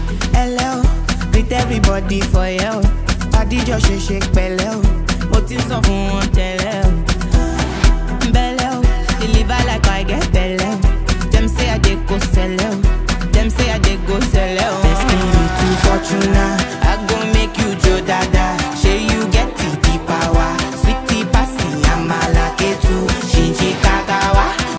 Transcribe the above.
Hello, greet everybody for you. Body just shake belly. Motin so fun tell belly. Deliver like I get belly. Them say I dey go sell. Them say I dey go sell. Destiny to Fortuna.